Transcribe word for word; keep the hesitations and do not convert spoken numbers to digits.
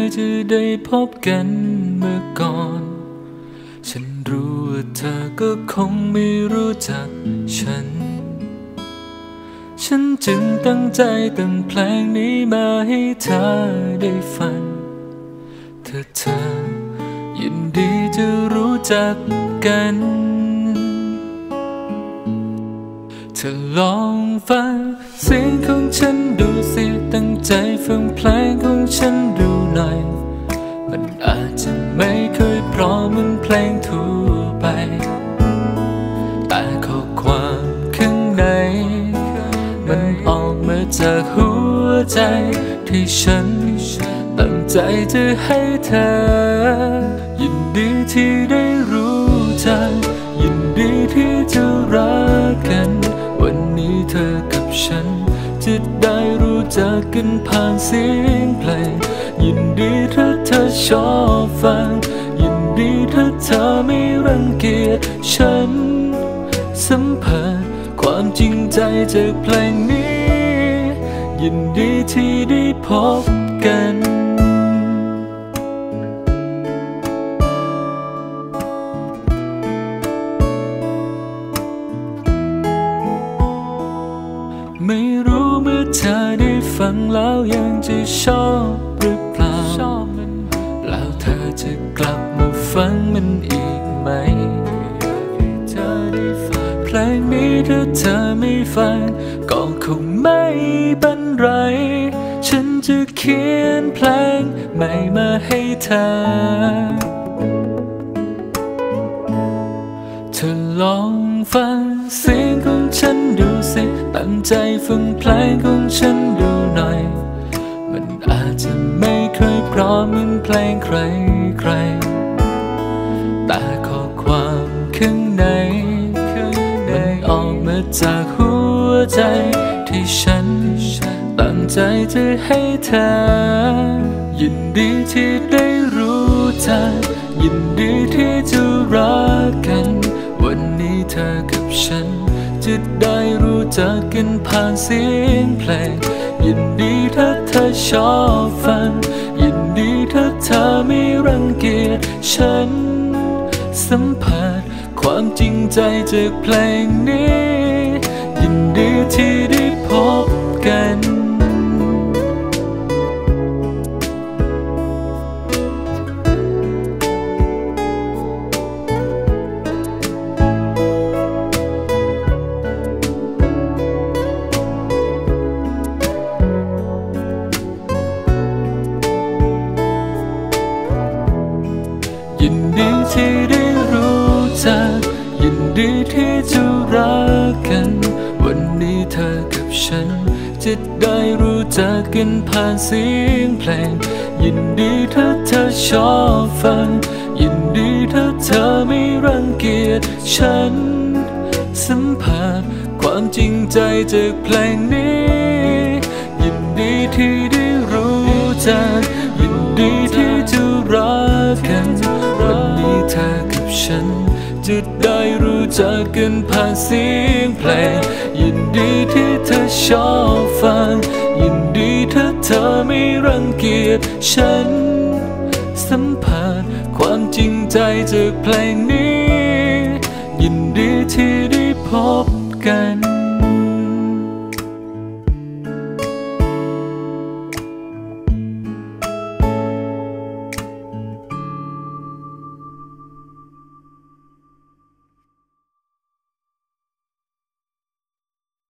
จะได้พบกันเมื่อก่อนฉันรู้ว่าเธอก็คงไม่รู้จักฉันฉันจึงตั้งใจแต่งเพลงนี้มาให้เธอได้ฟังเธอเธอยินดีจะรู้จักกันเธอลองฟังเสียงของฉันดูสิตั้งใจฟังเพลงของฉันดูหน่อยมันอาจจะไม่เคยเพราะเหมือนเพลงทั่วไปแต่ข้อความข้างในมันออกมาจากหัวใจที่ฉันตั้งใจจะให้เธอยินดีที่ได้รู้จักยินดีที่จะรักกันวันนี้เธอกับฉันจะได้รู้จักกันผ่านเสียงเพลงยินดีถ้าเธอชอบฟังยินดีถ้าเธอไม่รังเกียจฉันสัมผัสความจริงใจจากเพลงนี้ยินดีที่ได้พบกันไม่รู้เมื่อเธอได้ฟังแล้วยังจะชอบหรือเปล่าแล้วเธอจะกลับมาฟังมันอีกไหมเธอได้ฟังเพลงนี้ถ้าเธอไม่ฟังก็คงไม่เป็นไรฉันจะเขียนเพลงใหม่มาให้เธอเธอลองฟังเสียงของฉันดูสิตั้งใจฟังเพลงของฉันดูหน่อยมันอาจจะไม่เคยเพราะเหมือนเพลงใครใครแต่ข้อความข้างในมันออกมาจากหัวใจที่ฉันตั้งใจจะให้เธอยินดีที่ได้รู้จักยินดีที่จะรักกันวันนี้เธอกับฉันจะได้รู้จักกันผ่านเสียงเพลงยินดีถ้าเธอชอบฟังยินดีถ้าเธอไม่รังเกียจฉันสัมผัสความจริงใจจากเพลงนี้ยินดีที่ได้พบกันยินดีที่ได้รู้จักยินดีที่จะรักกันวันนี้เธอกับฉันจะได้รู้จักกันผ่านเสียงเพลงยินดีถ้าเธอชอบฟังยินดีถ้าเธอไม่รังเกียจฉันสัมผัสความจริงใจจากเพลงนี้ยินดีที่ได้รู้จักยินดีที่จะรักกันวันนี้เธอกับฉันจะได้รู้จักกันผ่านเสียงเพลงยินดีที่เธอชอบฟังยินดีถ้าเธอไม่รังเกียจฉันสัมผัสความจริงใจจากเพลงนี้ยินดีที่ได้พบกัน